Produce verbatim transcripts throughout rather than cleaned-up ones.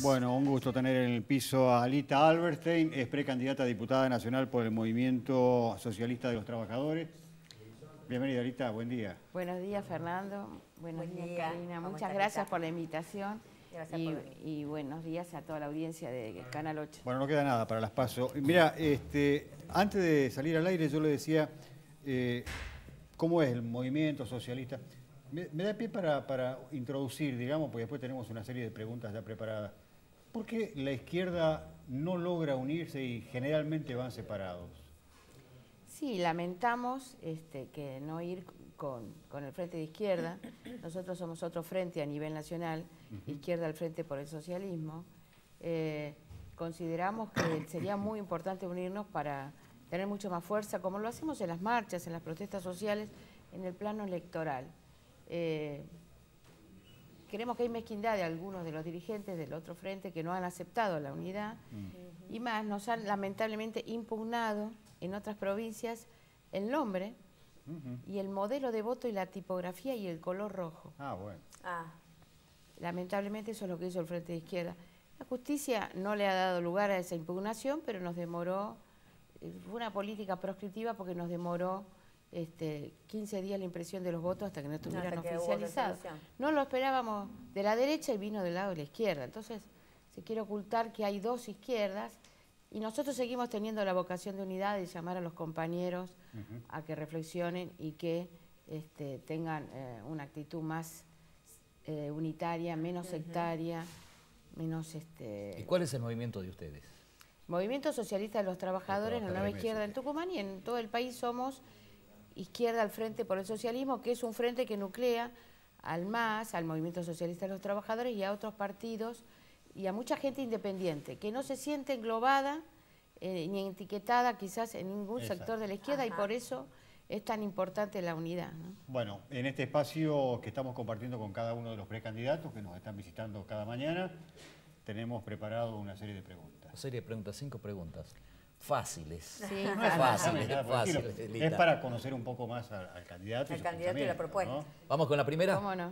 Bueno, un gusto tener en el piso a Alita Alberstein, es precandidata a diputada nacional por el Movimiento Socialista de los Trabajadores. Bienvenida, Alita, buen día. Buenos días, Fernando. Buenos Buen días, día. Karina. ¿Cómo Muchas estás, gracias Rita? por la invitación Gracias y, por venir. y buenos días a toda la audiencia de Canal ocho. Bueno, no queda nada para las PASO. Mira, este, antes de salir al aire yo le decía eh, cómo es el movimiento socialista. Me, me da pie para, para introducir, digamos, porque después tenemos una serie de preguntas ya preparadas. ¿Por qué la izquierda no logra unirse y generalmente van separados? Sí, lamentamos este, que no ir con, con el Frente de Izquierda. Nosotros somos otro frente a nivel nacional, uh-huh. Izquierda al Frente por el Socialismo. Eh, consideramos que sería muy importante unirnos para tener mucho más fuerza, como lo hacemos en las marchas, en las protestas sociales, en el plano electoral. Eh, creemos que hay mezquindad de algunos de los dirigentes del otro frente que no han aceptado la unidad uh-huh. y más nos han lamentablemente impugnado en otras provincias el nombre uh-huh. y el modelo de voto y la tipografía y el color rojo. Ah, bueno. Ah. Lamentablemente eso es lo que hizo el Frente de Izquierda. La justicia no le ha dado lugar a esa impugnación, pero nos demoró, fue una política proscriptiva porque nos demoró Este, quince días la impresión de los votos hasta que no estuvieran no, oficializados. No lo esperábamos de la derecha y vino del lado de la izquierda. Entonces se quiere ocultar que hay dos izquierdas y nosotros seguimos teniendo la vocación de unidad de llamar a los compañeros uh-huh. a que reflexionen y que este, tengan eh, una actitud más eh, unitaria, menos uh-huh. sectaria, menos... Este... ¿Y cuál es el movimiento de ustedes? Movimiento Socialista de los Trabajadores, la nueva izquierda en Tucumán y en todo el país somos Izquierda al Frente por el Socialismo, que es un frente que nuclea al M A S, al Movimiento Socialista de los Trabajadores y a otros partidos y a mucha gente independiente, que no se siente englobada eh, ni etiquetada quizás en ningún Exacto. sector de la izquierda Ajá. y por eso es tan importante la unidad, ¿no? Bueno, en este espacio que estamos compartiendo con cada uno de los precandidatos que nos están visitando cada mañana, tenemos preparado una serie de preguntas. Una serie de preguntas, cinco preguntas. Fáciles. Sí, no es fácil, es, fácil, es para conocer un poco más al, al candidato. El candidato y la propuesta. ¿no? ¿Vamos con la primera? ¿Cómo no?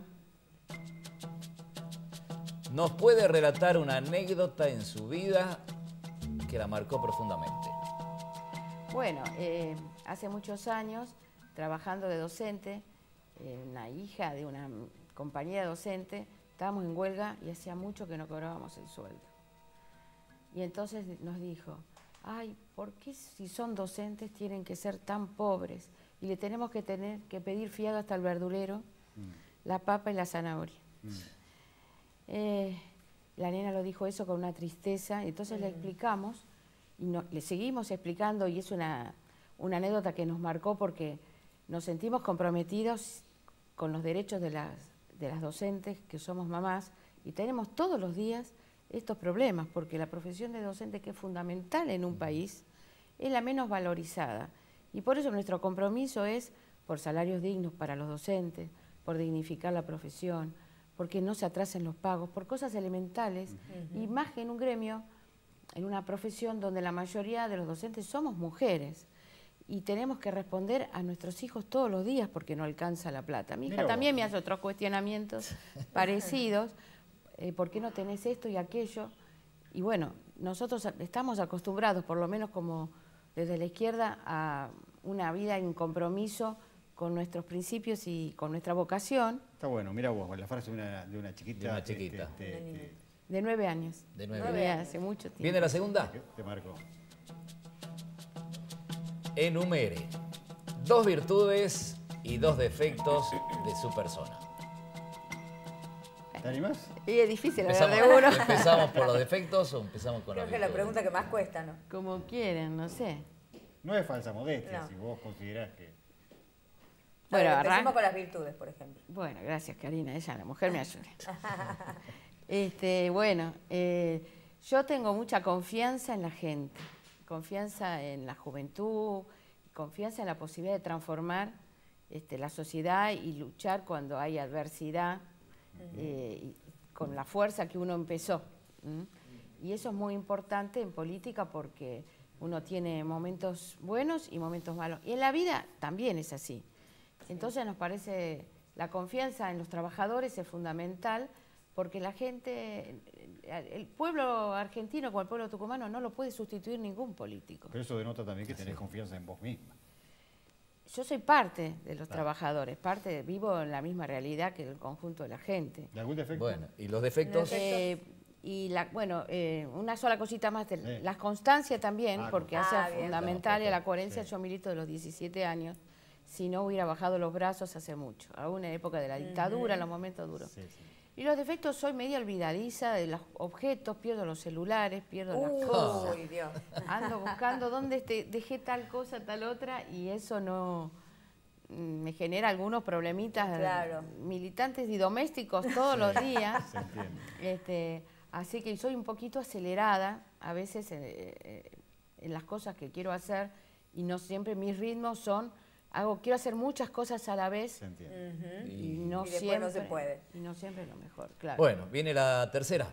¿Nos puede relatar una anécdota en su vida que la marcó profundamente? Bueno, eh, hace muchos años, trabajando de docente, eh, una hija de una compañera docente, estábamos en huelga y hacía mucho que no cobrábamos el sueldo. Y entonces nos dijo, ay, ¿por qué si son docentes tienen que ser tan pobres? Y le tenemos que tener que pedir fiado hasta el verdurero, mm. la papa y la zanahoria. Mm. Eh, la nena lo dijo eso con una tristeza, entonces mm. le explicamos, y no, le seguimos explicando, y es una, una anécdota que nos marcó porque nos sentimos comprometidos con los derechos de las, de las docentes, que somos mamás, y tenemos todos los días estos problemas, porque la profesión de docente, que es fundamental en un país, es la menos valorizada. Y por eso nuestro compromiso es por salarios dignos para los docentes, por dignificar la profesión, porque no se atrasen los pagos, por cosas elementales, uh-huh. y más que en un gremio, en una profesión donde la mayoría de los docentes somos mujeres, y tenemos que responder a nuestros hijos todos los días porque no alcanza la plata. Mi hija Mira también vos. me hace otros cuestionamientos parecidos. Eh, ¿Por qué no tenés esto y aquello? Y bueno, nosotros estamos acostumbrados, por lo menos como desde la izquierda, a una vida en compromiso con nuestros principios y con nuestra vocación. Está bueno, mira vos, la frase de una, de una chiquita. De una chiquita. Este, este, este, de nueve años. De nueve, nueve años. Hace mucho tiempo. ¿Viene la segunda? Te marco. Enumere dos virtudes y dos defectos de su persona. ¿Te animás? Y es difícil hablar de uno. ¿Empezamos por los defectos o empezamos con Creo los que es la pregunta que más cuesta, ¿no? Como quieren, no sé. No es falsa modestia, no. si vos considerás que... Bueno, ver, empecemos con las virtudes, por ejemplo. Bueno, gracias, Karina. Ella, la mujer, me ayuda. este, bueno, eh, yo tengo mucha confianza en la gente, confianza en la juventud, confianza en la posibilidad de transformar este, la sociedad y luchar cuando hay adversidad. Eh, con la fuerza que uno empezó. ¿Mm? Y eso es muy importante en política porque uno tiene momentos buenos y momentos malos. Y en la vida también es así. Entonces nos parece la confianza en los trabajadores es fundamental porque la gente el pueblo argentino como el pueblo tucumano no lo puede sustituir ningún político. Pero eso denota también que tenés confianza en vos misma. Yo soy parte de los claro. trabajadores, parte, vivo en la misma realidad que el conjunto de la gente. ¿Y algún defecto? Bueno, ¿y los defectos? Eh, y la, bueno, eh, una sola cosita más, de, sí. la constancia también, ah, porque hace ah, fundamental y a la coherencia sí. yo milito de los diecisiete años, si no hubiera bajado los brazos hace mucho, aún en época de la dictadura, en uh-huh. los momentos duros. Sí, sí. Y los defectos, soy medio olvidadiza de los objetos, pierdo los celulares, pierdo uh, las cosas. Uy, Dios. Ando buscando dónde te, dejé tal cosa, tal otra, y eso no me genera algunos problemitas claro. militantes y domésticos todos sí, los días. Se entiende. Este, así que soy un poquito acelerada a veces eh, en las cosas que quiero hacer y no siempre mis ritmos son... Hago, quiero hacer muchas cosas a la vez. Se entiende. Uh-huh. y, y, no y después siempre, no se puede. Y no siempre es lo mejor, claro. Bueno, viene la tercera.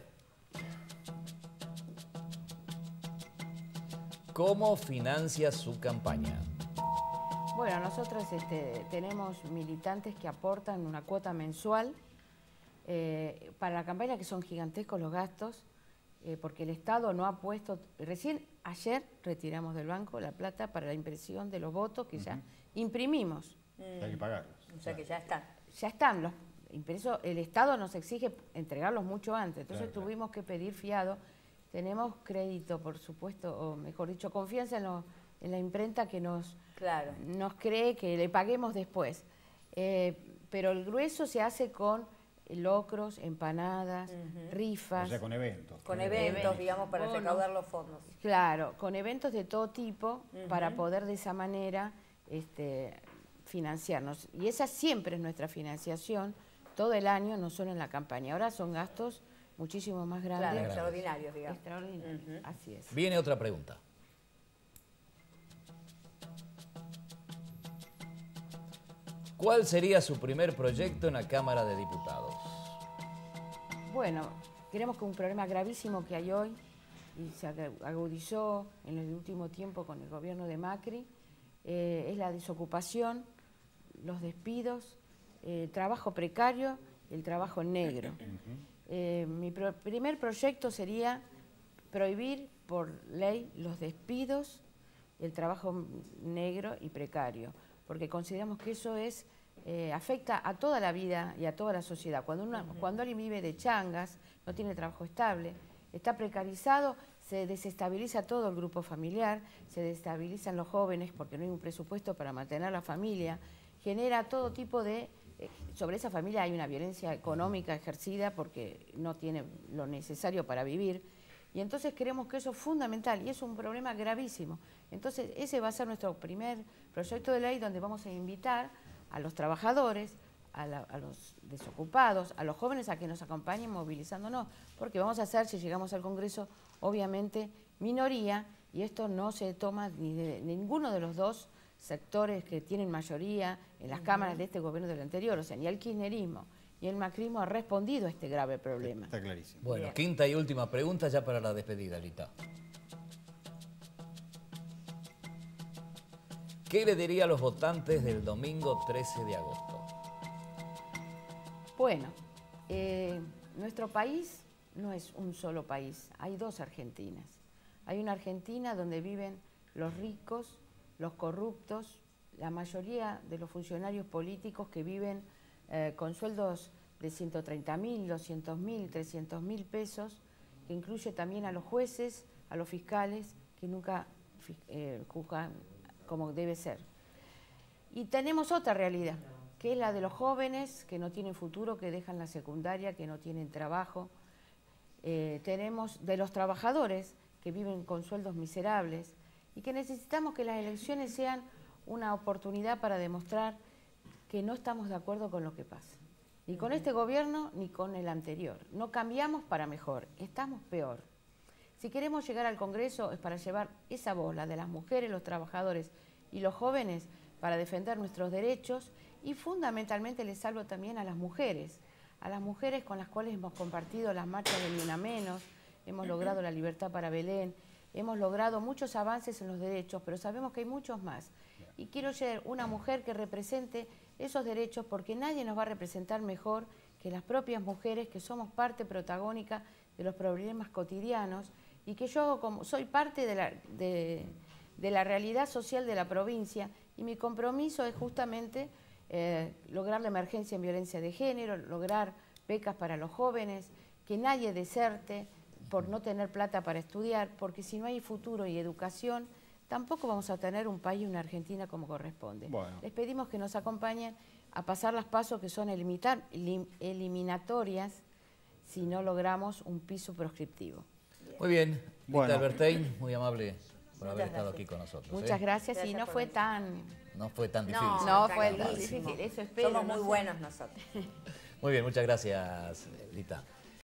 ¿Cómo financia su campaña? Bueno, nosotros este, tenemos militantes que aportan una cuota mensual eh, para la campaña, que son gigantescos los gastos, eh, porque el Estado no ha puesto... Recién ayer retiramos del banco la plata para la impresión de los votos que uh-huh. ya... imprimimos. Mm. Hay que pagarlos. O sea que ya están. Ya están. Los impresos, el Estado nos exige entregarlos mucho antes. Entonces claro, tuvimos claro. que pedir fiado. Tenemos crédito, por supuesto, o mejor dicho, confianza en, lo, en la imprenta que nos, claro. nos cree que le paguemos después. Eh, pero el grueso se hace con locros, empanadas, uh-huh. rifas. O sea, con eventos. Con eventos, eventos digamos, para bonos. recaudar los fondos. Claro, con eventos de todo tipo, uh-huh. para poder de esa manera... Este, financiarnos. Y esa siempre es nuestra financiación, todo el año, no solo en la campaña. Ahora son gastos muchísimo más grandes. Claro, extraordinarios, digamos. Extraordinarios, uh-huh. así es. Viene otra pregunta. ¿Cuál sería su primer proyecto en la Cámara de Diputados? Bueno, creemos que un problema gravísimo que hay hoy, y se agudizó en el último tiempo con el gobierno de Macri, Eh, es la desocupación, los despidos, el eh, trabajo precario y el trabajo negro. Eh, mi pro primer proyecto sería prohibir por ley los despidos, el trabajo negro y precario, porque consideramos que eso es, eh, afecta a toda la vida y a toda la sociedad. Cuando, una, uh-huh. cuando alguien vive de changas, no tiene trabajo estable, está precarizado, se desestabiliza todo el grupo familiar, se desestabilizan los jóvenes porque no hay un presupuesto para mantener la familia, genera todo tipo de... Eh, sobre esa familia hay una violencia económica ejercida porque no tiene lo necesario para vivir, y entonces creemos que eso es fundamental y es un problema gravísimo. Entonces ese va a ser nuestro primer proyecto de ley, donde vamos a invitar a los trabajadores, A, la, a los desocupados, a los jóvenes a que nos acompañen movilizándonos, porque vamos a hacer, si llegamos al Congreso, obviamente minoría, y esto no se toma ni de, de ninguno de los dos sectores que tienen mayoría en las uh-huh. cámaras de este gobierno del anterior, o sea, ni el kirchnerismo ni el macrismo ha respondido a este grave problema. Está clarísimo. Bueno, Bien. Quinta y última pregunta ya para la despedida, Lita. ¿Qué le diría a los votantes del domingo trece de agosto? Bueno, eh, nuestro país no es un solo país, hay dos Argentinas. Hay una Argentina donde viven los ricos, los corruptos, la mayoría de los funcionarios políticos que viven eh, con sueldos de ciento treinta mil, doscientos mil, trescientos mil pesos, que incluye también a los jueces, a los fiscales, que nunca eh, juzgan como debe ser. Y tenemos otra realidad, que es la de los jóvenes que no tienen futuro, que dejan la secundaria, que no tienen trabajo. Eh, tenemos de los trabajadores que viven con sueldos miserables y que necesitamos que las elecciones sean una oportunidad para demostrar que no estamos de acuerdo con lo que pasa. Ni con este gobierno ni con el anterior. No cambiamos para mejor, estamos peor. Si queremos llegar al Congreso es para llevar esa voz, la de las mujeres, los trabajadores y los jóvenes, para defender nuestros derechos. Y fundamentalmente les salvo también a las mujeres, a las mujeres con las cuales hemos compartido las marchas de Ni Una Menos, hemos logrado la libertad para Belén, hemos logrado muchos avances en los derechos, pero sabemos que hay muchos más. Y quiero ser una mujer que represente esos derechos, porque nadie nos va a representar mejor que las propias mujeres, que somos parte protagónica de los problemas cotidianos y que yo como soy parte de la, de, de la realidad social de la provincia y mi compromiso es justamente eh, lograr la emergencia en violencia de género, lograr becas para los jóvenes, que nadie deserte por no tener plata para estudiar, porque si no hay futuro y educación, tampoco vamos a tener un país y una Argentina como corresponde. Bueno. Les pedimos que nos acompañen a pasar las pasos que son elimitar, elim, eliminatorias si no logramos un piso proscriptivo. Muy bien, Bueno. Rita Albertey, muy amable por haber Muchas estado gracias. aquí con nosotros. Muchas ¿eh? gracias, Gracias y no por fue venir. tan... No fue tan difícil. No, No, fue tan tranquilísimo. difícil, eso espero. Somos no muy sé. buenos nosotros. Muy bien, muchas gracias, Lita.